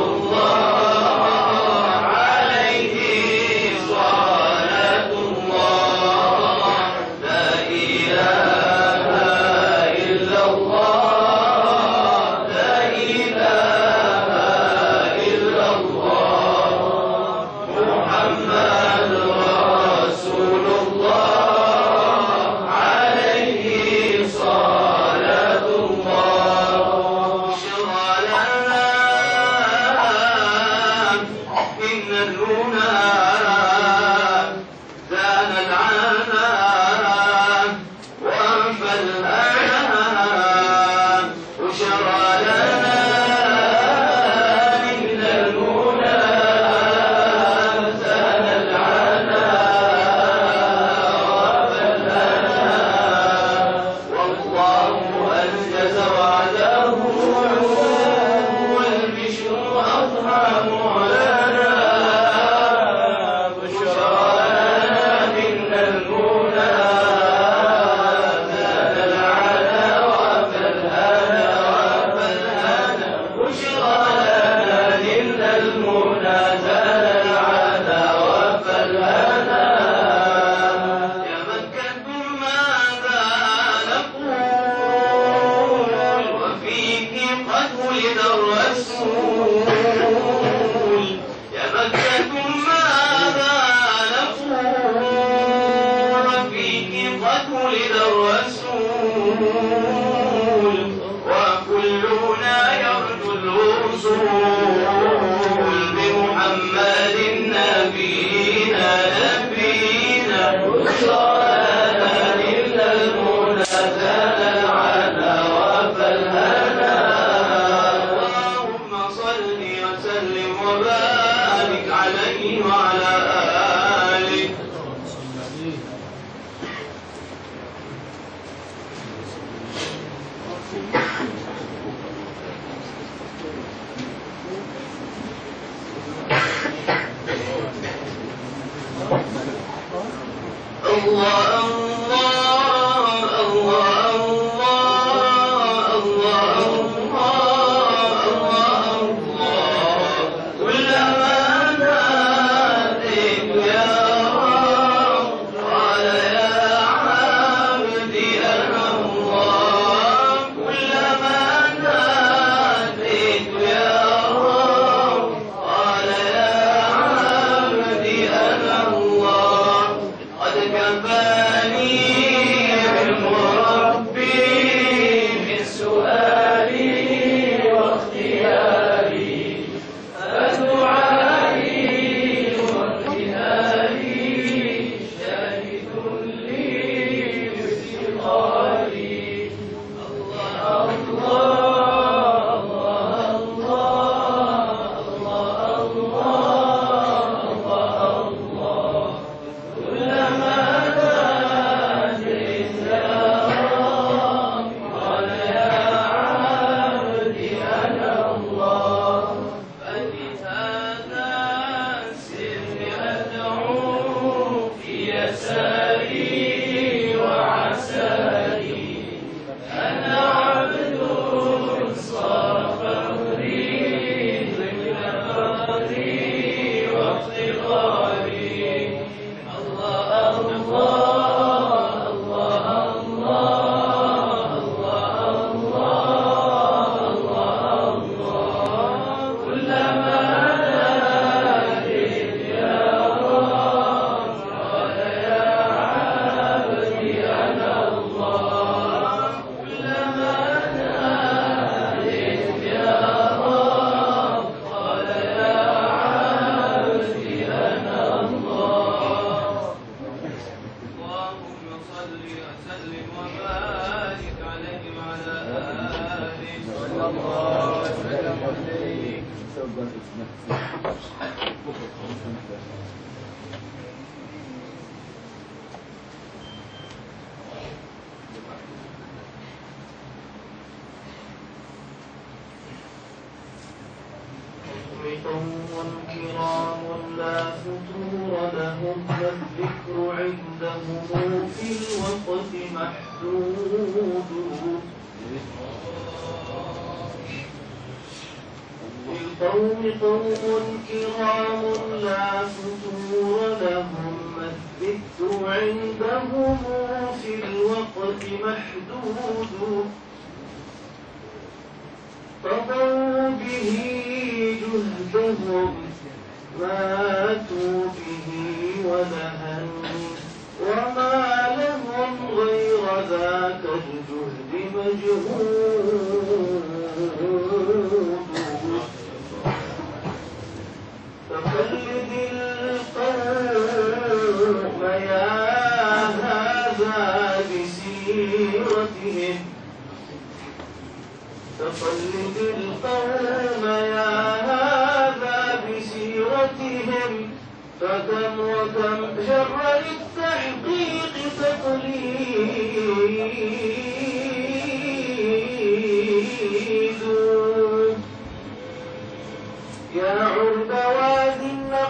الله عليه صلاة الله لا إله إلا الله الرسول بمحمد نبينا صلاة إلا المنى زاد العنا وفالهنا اللهم صل وسلم وبارك عليه وعلى آله الله قوم كرام لا فتور لهم والذكر عندهم في الوقت محدود للقوم قوم كرام لا فتور لهم الذكر عندهم في الوقت محدود قضوا به جهدهم ماتوا به ولهن وما لهم غير ذاك الجهد مجهود فقلد القوم يا هذا بسيرتهم فقلد القوم يا هذا بسيرتهم فكم وكم جر للتحقيق تقليد يا عرب وادي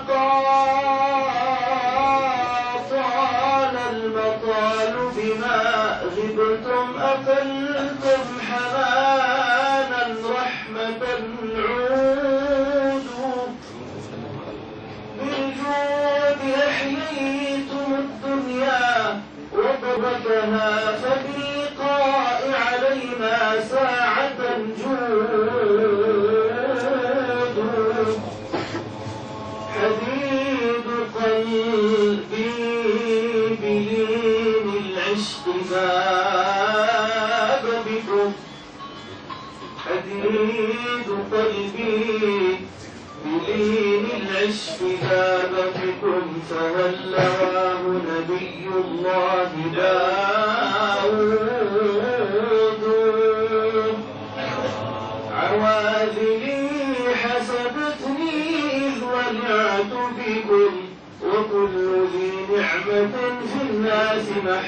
النقاء طال المطال بما غبتم أفلتم حنانا رحمة عودوا بالجود أحييتم الدنيا وضرتها فباللقاء علينا ساعة جود حديد قلبي بلين العشق ذاب بكم حديد قلبي عش في غابتكم فهل لواه نبي الله داود عواذلي حسبتني إذ ولعت بكم وكل ذي نعمة في الناس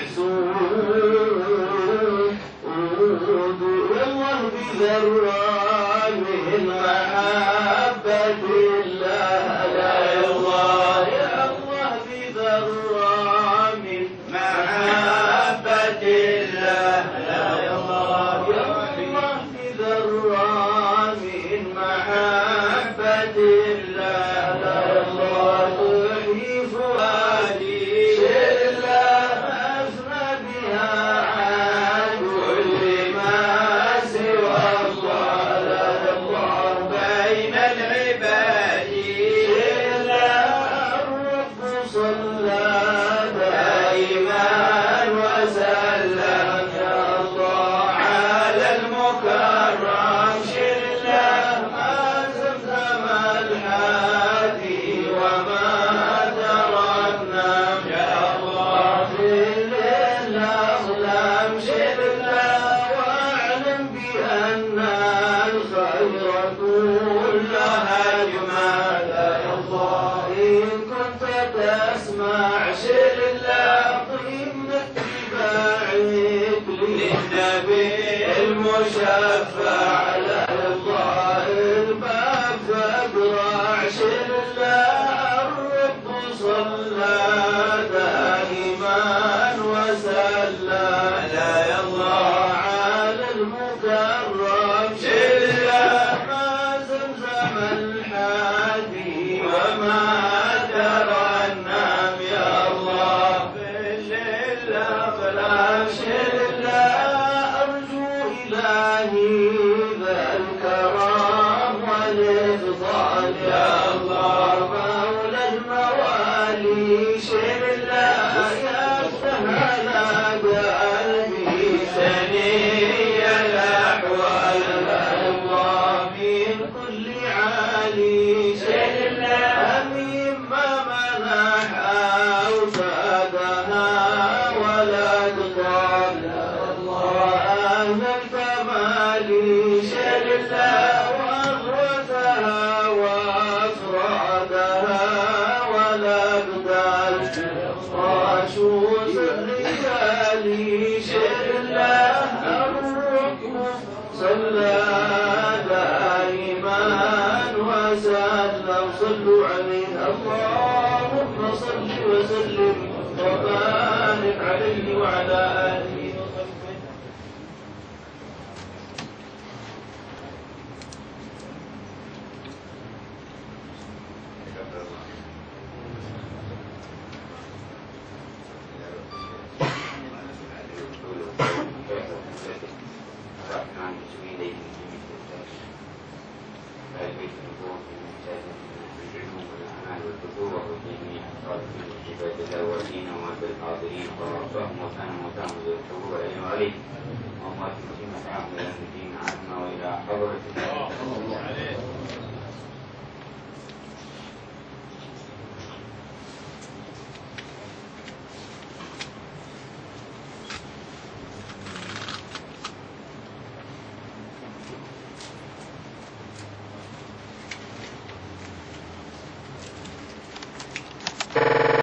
محسود والله بذران من محبة الله لا الله يا الله بذران من محبة الله لا الله يا الله بذران من محبة الله لا الله تحيي فؤادي شلة أثنى بها عن كل ما سوى الله لا الله بين العباد شلة الرب صلى دائما وسلم يا الله على المكرم شلة ما زمزم الحادي وما ترنم يا الله في الليل أظلم شلة واعلم بأن الخير كلها جمال يا الله إن كنت تسمع شلة ضمن اتباعك للنبي المشفع لا الله الباب فاقرع شلة الرب صلى دائما وسلم لا يا الله على المكرم شلة ما زمزم الحادي وما ترنم يا الله بالليل أظلم شلة أرجو إلهي ذا الكرم والإفضال يا الله مولى الموالي شلة يا سهل قلبي ثني الأحوال يا الله من كل عالي شلة مما منح أوفادها ولا تطال يا الله أهل الكمال شلة وأغوثها وأفرادها ولا بدال وشوز الرجال شلة الركن صلى دائما وسلم صلوا عليه اللهم صل وسلم وبارك عليه وعلى آله وصحبه الأولين وما بالحاضرين وربهم وكانوا متهم بالحضور أيها عليه وما في مسلمة عام إلى الدين عنا وإلى حضرة الله